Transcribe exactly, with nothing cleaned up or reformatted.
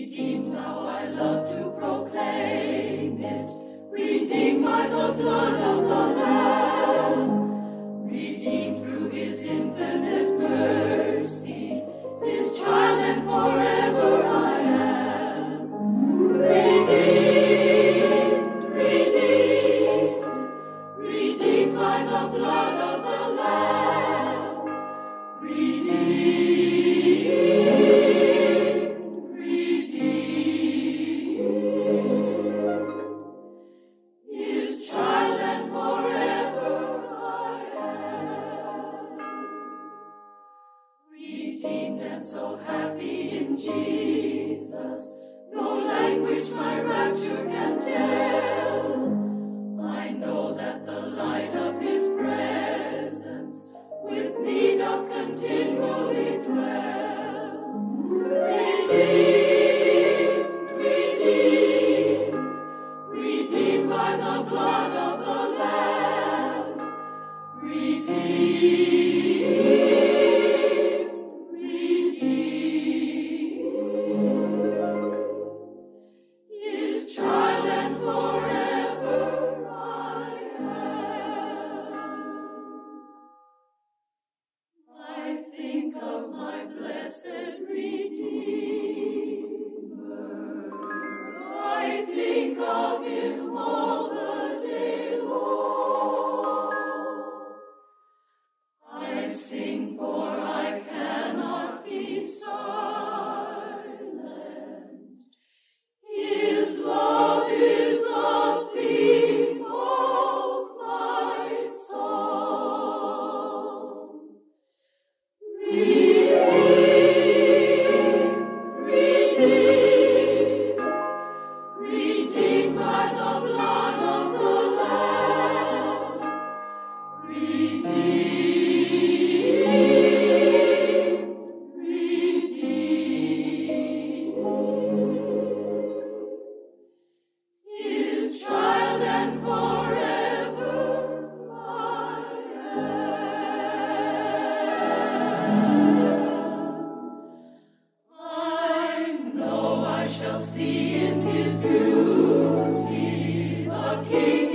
Redeemed, how I love to proclaim it, redeemed by the blood of the Lamb, redeemed through his infinite mercy, his child and forever I am. Redeemed, redeemed, redeemed by the blood of the Lamb, redeemed. Redeemed and so happy in Jesus, no language my rapture can tell. I know that the light of his presence with me doth continually dwell. Redeemed, redeemed, redeemed by the blood of the Lamb, redeemed. Of my blessed Redeemer, I think of him all the day long. I sing, for I cannot be silent. His love is the theme of my song. Redeemed, redeemed, redeemed by the blood of the Lamb, redeemed, redeemed. His child and forever I am. Shall see in his beauty the King